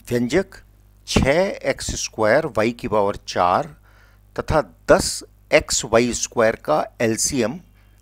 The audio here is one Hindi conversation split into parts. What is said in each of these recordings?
व्यंजक 6x² y की पावर 4 तथा 10xy स्क्वायर का एलसीएम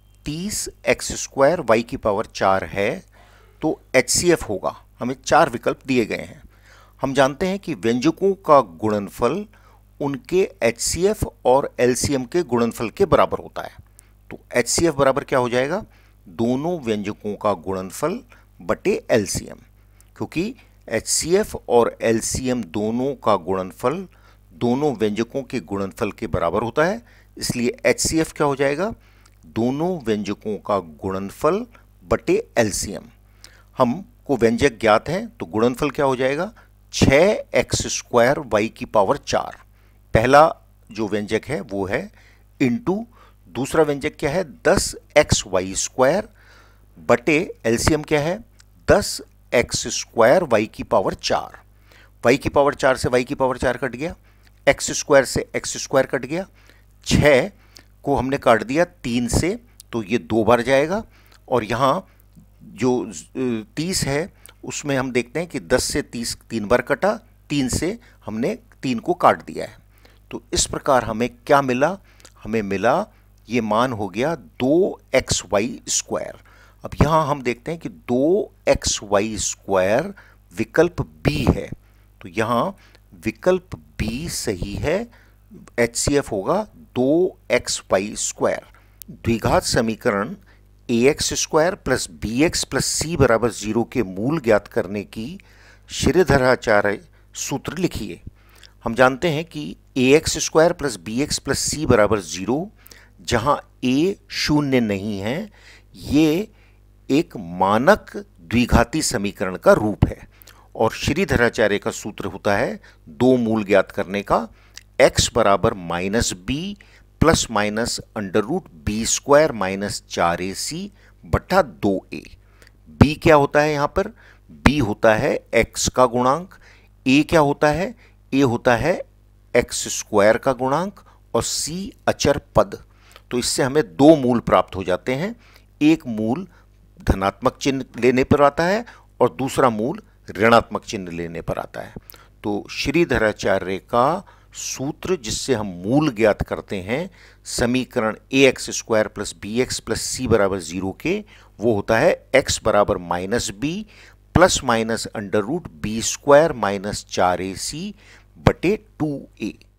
30x² y की पावर 4 है तो HCF होगा। हमें 4 विकल्प दिए गए हैं। हम जानते हैं कि व्यंजकों का गुणनफल उनके HCF और LCM के गुणनफल के बराबर होता है। तो HCF बराबर क्या हो जाएगा? दोनों व्यंजकों का गुणनफल बटे LCM, क्योंकि HCF और LCM दोनों का गुणनफल दोनों व्यंजकों के गुणनफल के बराबर होता है, इसलिए HCF क्या हो जाएगा? दोनों व्यंजकों का गुणनफल बटे LCM। हमको व्यंजक ज्ञात है तो गुणनफल क्या हो जाएगा? 6x² y की पावर 4। पहला जो व्यंजक है वो है इंटू दूसरा व्यंजक क्या है? 10xy² बटे एलसीएम क्या है? 10x² y की पावर 4। y की पावर 4 से y की पावर 4 कट गया, x² से x² कट गया, 6 को हमने काट दिया 3 से तो ये 2 बार जाएगा, और यहाँ जो 30 है उसमें हम देखते हैं कि 10 से 30 3 बार कटा, 3 से हमने 3 को काट दिया है। तो इस प्रकार हमें क्या मिला? हमें मिला ये मान हो गया 2xy²। अब यहाँ हम देखते हैं कि 2xy² विकल्प बी है, तो यहाँ विकल्प बी सही है। HCF होगा 2xy²। द्विघात समीकरण ax² plus bx plus c बराबर 0 के मूल ज्ञात करने की श्रीधराचार्य सूत्र लिखिए। हम जानते हैं कि ax² plus bx plus c बराबर 0, जहां a शून्य नहीं है, ये एक मानक द्विघाती समीकरण का रूप है, और श्रीधराचार्य का सूत्र होता है दो मूल ज्ञात करने का, x बराबर -b plus minus √b² minus 4ac बटा 2a। b क्या होता है? यहाँ पर b होता है x का गुणांक, a क्या होता है? a होता है x² का गुणांक, और c अचर पद। तो इससे हमें दो मूल प्राप्त हो जाते हैं। एक मूल धनात्मक चिन्ह लेने पर आता है और दूसरा मूल ऋणात्मक चिन्ह लेने पर आता है। तो श्रीधराचार्य का सूत्र जिससे हम मूल ज्ञात करते हैं समीकरण ax² plus bx plus c बराबर 0 के, वो होता है x बराबर -b plus minus √b² minus 4ac बटे 2a।